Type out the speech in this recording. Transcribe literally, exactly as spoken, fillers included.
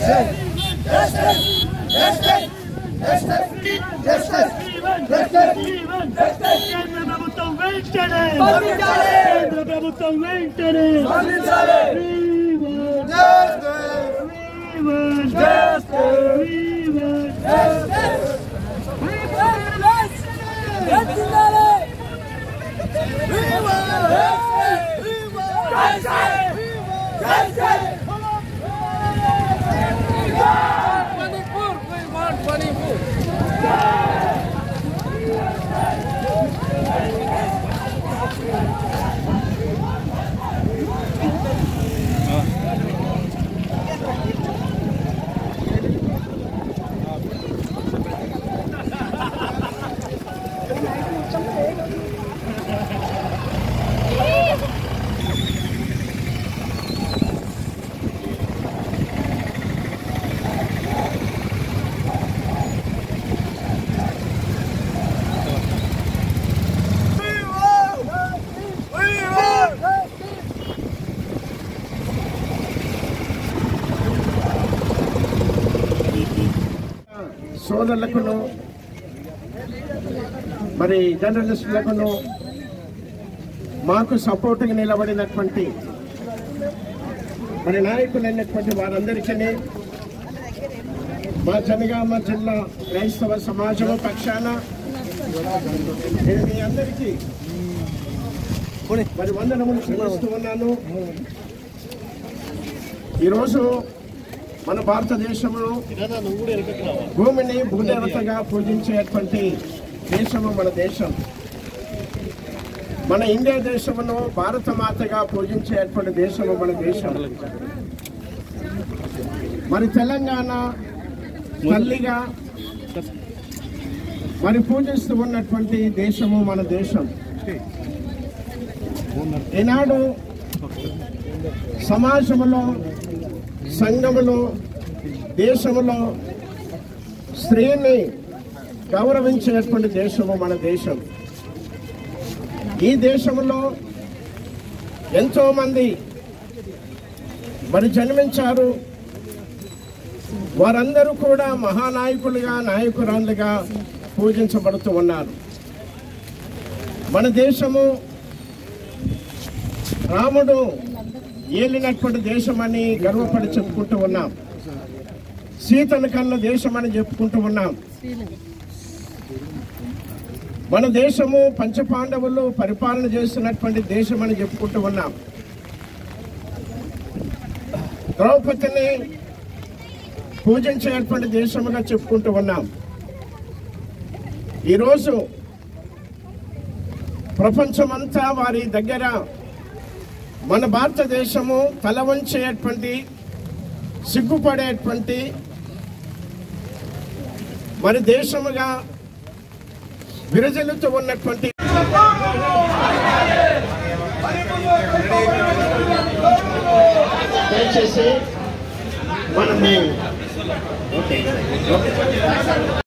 ప్రభుత్వం వెంటనే కేంద్ర ప్రభుత్వం వెంటనే సోదరులకును మరి జర్నలిస్టులకును మాకు సపోర్ట్గా నిలబడినటువంటి మరి నాయకులైనటువంటి వారందరికీ మా జనగామ జిల్లా క్రైస్తవ సమాజం పక్షాన నేను మీ అందరికీ మరి వందనములు చెల్లిస్తూ ఉన్నాను. ఈరోజు మన భారతదేశంలో భూమిని భూదేవతగా పూజించేటువంటి దేశము మన దేశం. మన ఇండియా దేశమును భారత మాతగా పూజించేటువంటి దేశము మన దేశం. మరి తెలంగాణ తల్లిగా మరి పూజిస్తూ ఉన్నటువంటి దేశము మన దేశం. ఈనాడు సమాజంలో, సంఘములో, దేశంలో స్త్రీని గౌరవించేటువంటి దేశము మన దేశం. ఈ దేశంలో ఎంతో మంది మరి జన్మించారు. వారందరూ కూడా మహానాయకులుగా, నాయకురాలుగా పూజించబడుతూ ఉన్నారు. మన దేశము రాముడు ఏలినటువంటి దేశమని గర్వపడి చెప్పుకుంటూ ఉన్నాం. సీతను కన్న దేశమని చెప్పుకుంటూ ఉన్నాం. మన దేశము పంచపాండవులు పరిపాలన చేస్తున్నటువంటి దేశమని చెప్పుకుంటూ ఉన్నాం. ద్రౌపదిని పూజించేటువంటి దేశముగా చెప్పుకుంటూ ఉన్నాం. ఈరోజు ప్రపంచమంతా వారి దగ్గర మన భారతదేశము తల వంచేటువంటి, సిగ్గుపడేటువంటి మరి దేశముగా విరజిల్లుతూ ఉన్నటువంటి దయచేసి మనము